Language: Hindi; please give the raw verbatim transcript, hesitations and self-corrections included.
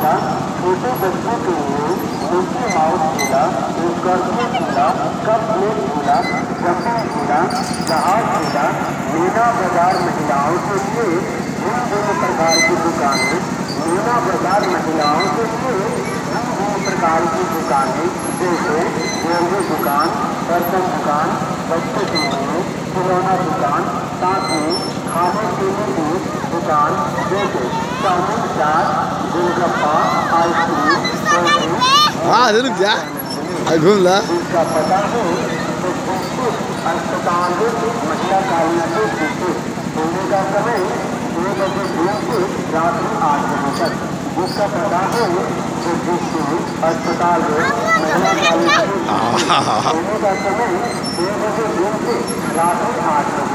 झूला, छोटे बच्चों के लिए मिक्की माउस झूला, कर्फ्यू झूला, कप प्लेट झूला, जंपिंग झूला, जहाज झूला, मीना बाजार महिलाओं के लिए भिन्न भिन्न प्रकार की दुकानें, मीना बाजार महिलाओं के लिए भिन्न भिन्न प्रकार की दुकानें जैसे ज्वेलरी दुकान, बर्तन दुकान, बच्चे के लिए खिलौना दुकान, साथ ही खाने पीने की दुकान जैसे चाउमीन, चाट, गोलगप्पा, आइसक्रीम, कोल्ड ड्रिंक। हाँ रुक जा, घूम ला। इसका पता है तो बिल्कुल अस्पताल महिला कालिया के पीछे सोने का समय दो बजे दिन से रात्रि आठ बजे तक। जिसका पता है तो बिल्कुल अस्पताल महिला कालिया के पीछे सोने का समय दो बजे दिन से रात्रि आठ बजे